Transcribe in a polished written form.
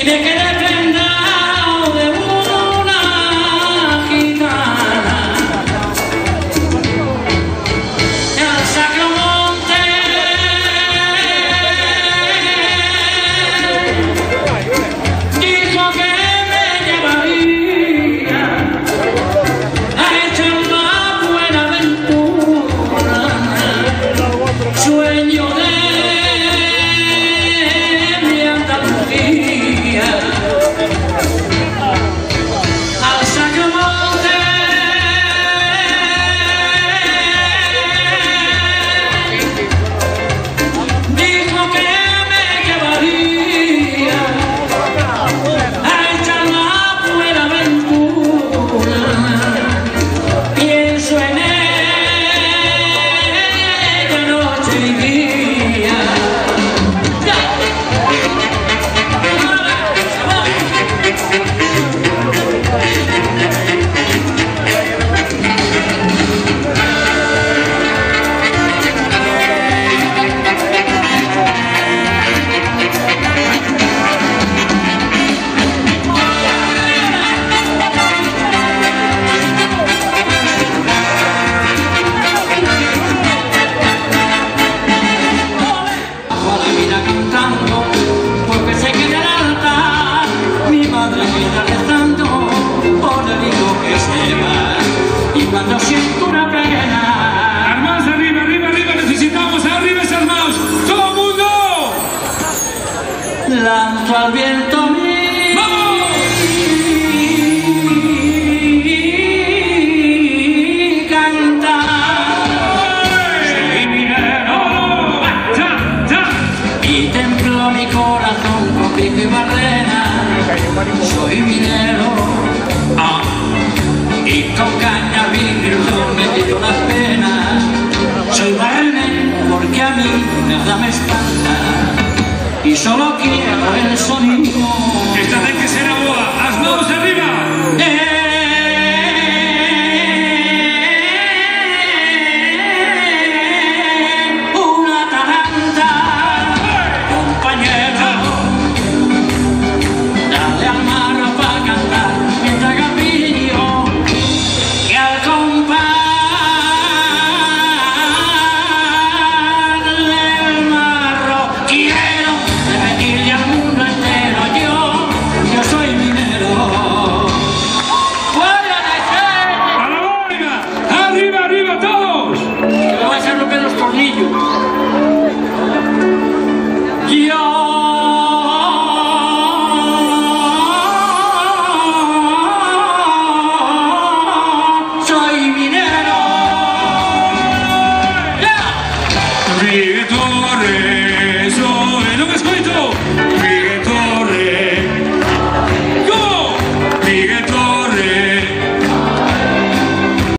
y me quedé prendado de una gitana. El Sacromonte dijo que me llevaría a echar una buena aventura, sueño de al Sacromonte. Dijo que me llevaría a echar la buena aventura. Pienso en ella noche y día. Porque sé que en el altar mi madre queda rezando por el hijo que se va. Y cuando siento una pena, Armaos arriba, arriba, arriba, necesitamos arriba ese armaos, todo el mundo. lanzo al viento mi cantar. Soy minero y templó mi corazón con pico y barrena. Soy minero y con caña virtud me quito las penas. Soy barrenero porque a mí nada me espanta y solo quiero el sonido. Esta vez que